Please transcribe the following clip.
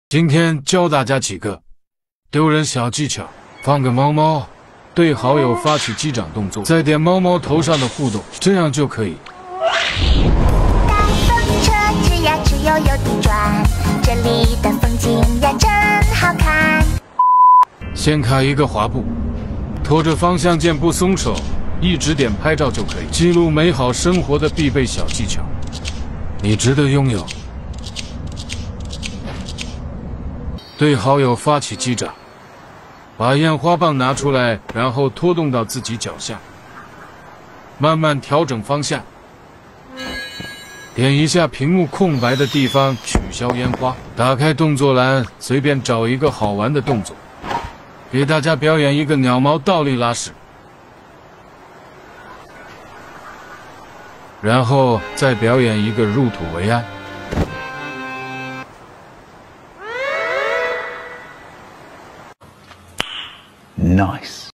今天教大家几个丢人小技巧，放个猫猫，对好友发起击掌动作，再点猫猫头上的互动，这样就可以。 大风车吱呀吱悠悠地转，这里的风景呀真好看。 先开一个滑步，拖着方向键不松手，一直点拍照就可以，记录美好生活的必备小技巧，你值得拥有。对好友发起击掌，把烟花棒拿出来，然后拖动到自己脚下，慢慢调整方向，点一下屏幕空白的地方取消烟花，打开动作栏，随便找一个好玩的动作，给大家表演一个鸟毛倒立拉屎，然后再表演一个入土为安。 Nice.